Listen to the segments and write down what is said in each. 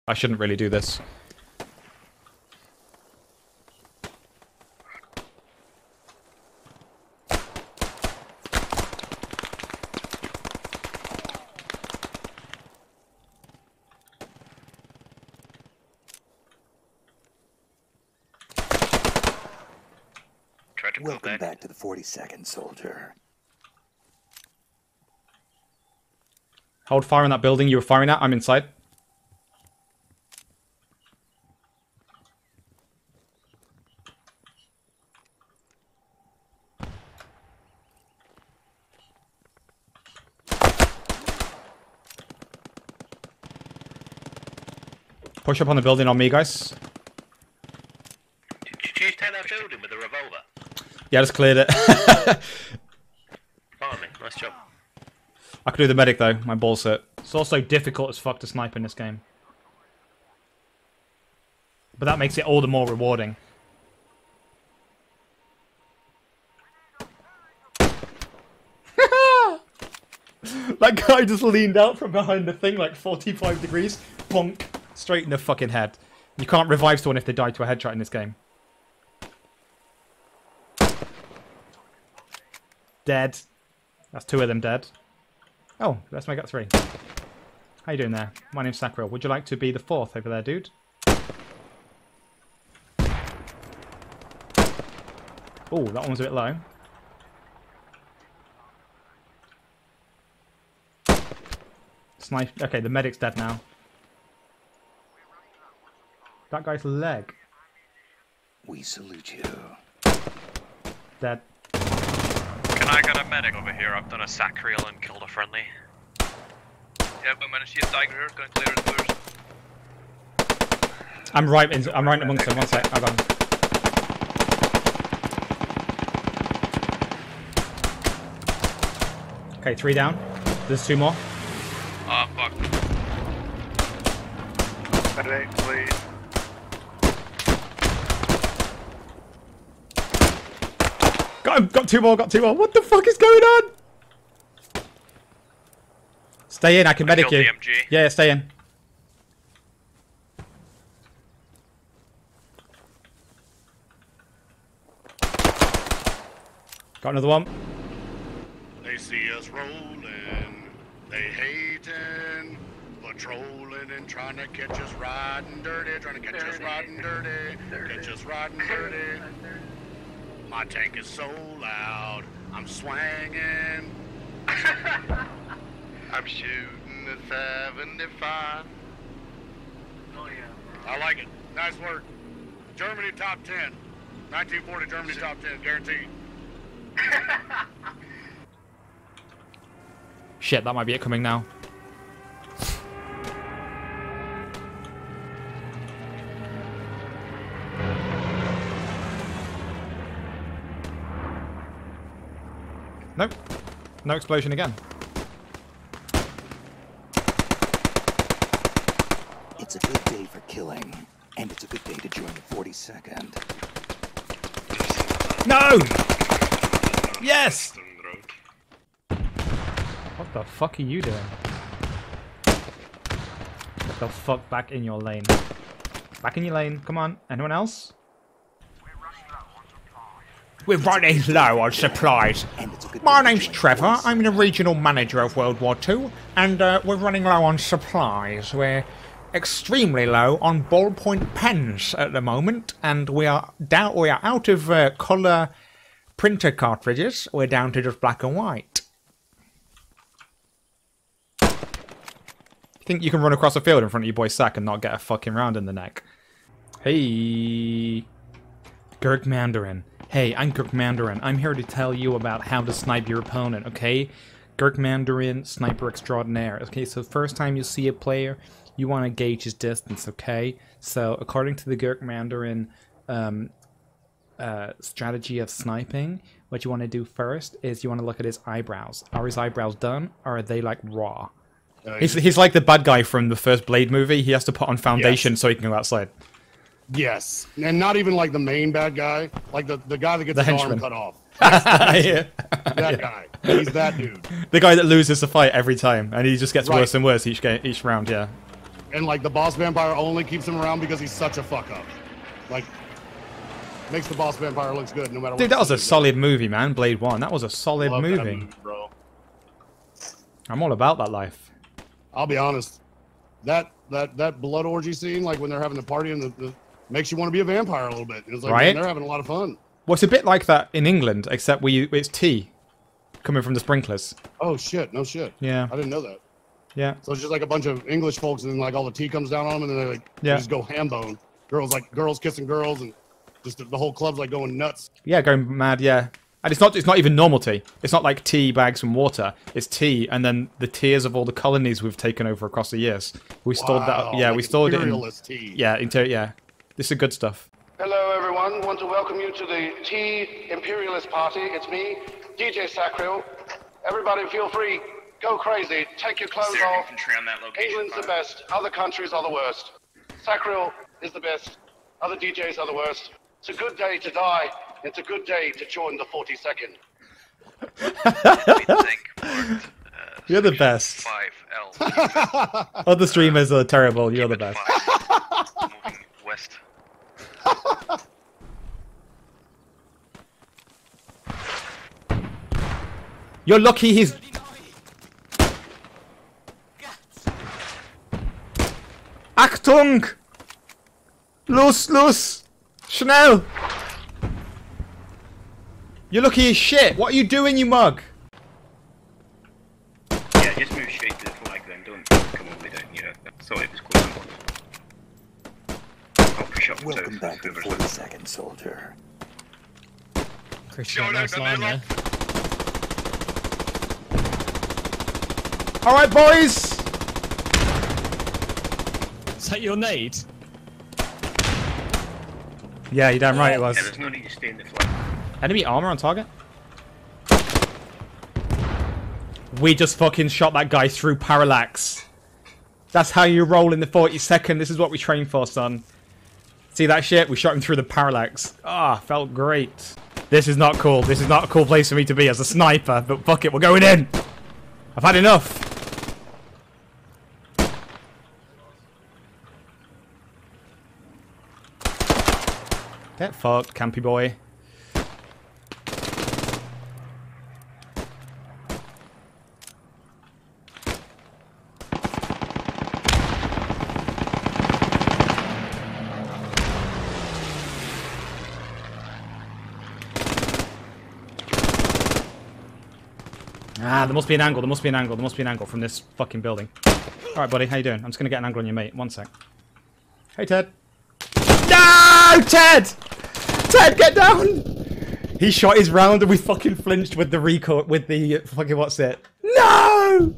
I shouldn't really do this. Welcome back to the 42nd, soldier. Hold fire on that building you were firing at. I'm inside. Push up on the building on me, guys. Did you take that building with a revolver? Yeah, just cleared it. Pardon me, nice job. I could do the medic though, my balls hurt. It's also difficult as fuck to snipe in this game. But that makes it all the more rewarding. That guy just leaned out from behind the thing like 45 degrees. Bonk. Straight in the fucking head. You can't revive someone if they die to a headshot in this game. Dead. That's 2 of them dead. Oh, let's make up 3. How you doing there? My name's Sacriel. Would you like to be the 4th over there, dude? Oh, that one was a bit low. Snipe. Okay, the medic's dead now. That guy's leg. We salute you. Dead. Can I get a medic over here? I've done a Sacriel and killed a friendly. Yep, I managed to get Tiger here. Gonna clear it first. I'm right amongst them. One sec. I got him. Okay, 3 down. There's 2 more. Ah, fuck. Medic, please. Got him! Got 2 more! Got 2 more! What the fuck is going on? Stay in, I can medic you. Yeah, stay in. Got another one. They see us rolling, they hating, patrolling and trying to catch us riding dirty, trying to catch us riding dirty, catch us riding dirty. My tank is so loud, I'm swanging. I'm shooting at 75. Oh yeah. I like it. Nice work. Germany top 10. 1940 Germany top 10, guaranteed. Shit, that might be it coming now. Nope. No explosion again. It's a good day for killing, and it's a good day to join the 42nd. No! Yes! What the fuck are you doing? Get the fuck back in your lane. Back in your lane. Come on. Anyone else? We're running low on supplies. My name's Trevor. I'm the regional manager of World War II, and we're running low on supplies. We're extremely low on ballpoint pens at the moment, and we are out of colour printer cartridges. We're down to just black and white. You think you can run across a field in front of your boy Sack and not get a fucking round in the neck? Hey, Gurk Mandarin. Hey, I'm Gurk Mandarin. I'm here to tell you about how to snipe your opponent, okay? Gurk Mandarin, sniper extraordinaire. Okay, so first time you see a player, you want to gauge his distance, okay? So according to the Gurk Mandarin strategy of sniping, what you want to do first is you want to look at his eyebrows. Are his eyebrows done, or are they like raw? He's like the bad guy from the first Blade movie. He has to put on foundation so he can go outside. Yes, and not even like the main bad guy, like the guy that gets The his henchman. arm cut off. Yes, Yeah. that guy. He's that dude. The guy that loses the fight every time, and he just gets Right. worse and worse each round, yeah. and like the boss vampire only keeps him around because he's such a fuck up. Like, makes the boss vampire looks good no matter what. Dude, that was a solid movie, man. Blade 1. That was a solid Love that movie. bro. I'm all about that life. I'll be honest. That blood orgy scene, like when they're having the party and the makes you want to be a vampire a little bit. It's like, right? Man, they're having a lot of fun. Well, it's a bit like that in England, except it's tea coming from the sprinklers. Oh shit! No shit. Yeah. I didn't know that. Yeah. So it's just like a bunch of English folks, and then like all the tea comes down on them, and then they just go ham bone. Girls kissing girls, and just the whole club's like going nuts. Yeah, going mad. Yeah. And it's not even normal tea. It's not like tea bags and water. It's tea, and then the tears of all the colonies we've taken over across the years. We stored that. Yeah, like we stored it in. imperialist tea. Yeah, yeah. This is good stuff. Hello, everyone. Want to welcome you to the Tea Imperialist Party. It's me, DJ Sacriel. Everybody, feel free. Go crazy. Take your clothes off. Infantry on that location. England's the best. Other countries are the worst. Sacriel is the best. Other DJs are the worst. It's a good day to die. It's a good day to join the 42nd. You're the best. 5L. Other streamers are terrible. You're the best. Moving west. You're lucky he's... Achtung! Los! Schnell! You're lucky as shit. What are you doing, you mug? Yeah, just move straight to the flag then. Don't come all the way down here. I thought it was close enough. I'll push up Welcome south. back to whoever's 42nd, soldier. Christian, nice line there. Alright, boys! Is that your nade? Yeah, you're damn right it was. Yeah, there's no need to stay in the flag. Enemy armor on target? We just fucking shot that guy through parallax. That's how you roll in the 42nd. This is what we train for, son. See that shit? We shot him through the parallax. Ah, felt great. This is not cool. This is not a cool place for me to be as a sniper, but fuck it, we're going in. I've had enough. Get fucked, campy boy. Ah, there must be an angle, there must be an angle, there must be an angle from this fucking building. Alright, buddy, how you doing? I'm just gonna get an angle on your mate. One sec. Hey, Ted. No! Ted! Ted, get down! He shot his round and we fucking flinched with the recoil, with the fucking what's it? No!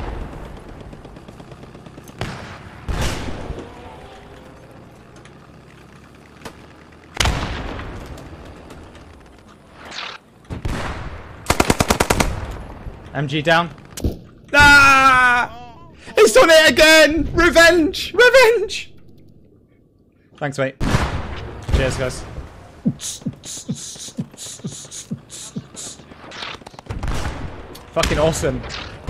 MG down. Ah! He's done it again! Revenge! Revenge! Thanks, mate. Cheers, guys. Fucking awesome.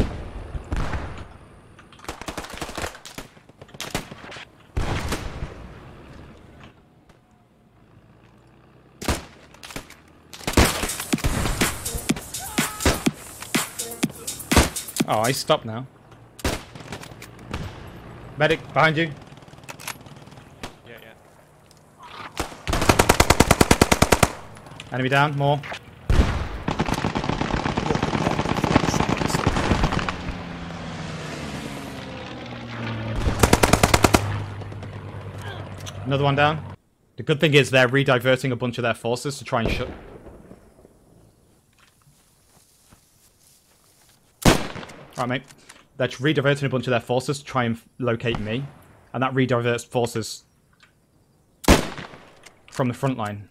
Oh, I stopped now. Medic, behind you. Yeah. Enemy down, more. Another one down. The good thing is they're rediverting a bunch of their forces to try and shut... Alright, mate. They're rediverting a bunch of their forces to try and locate me. And that rediverts forces from the front line.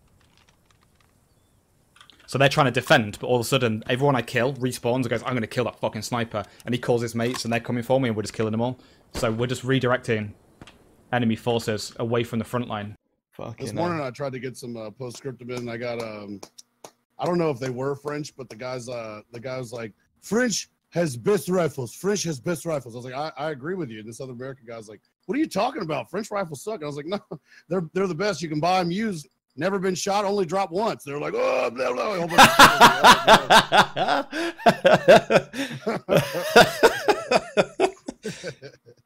So they're trying to defend, but all of a sudden, everyone I kill respawns and goes, I'm going to kill that fucking sniper. And he calls his mates and they're coming for me and we're just killing them all. So we're just redirecting enemy forces away from the front line. This morning I tried to get some postscriptum in. I got I don't know if they were French, but the guys like, French has best rifles. French has best rifles. I was like, I agree with you. And this other American guy's like, what are you talking about? French rifles suck. And I was like, no, they're the best. You can buy them used. Never been shot, only dropped once. They're like, oh, blah, blah, blah.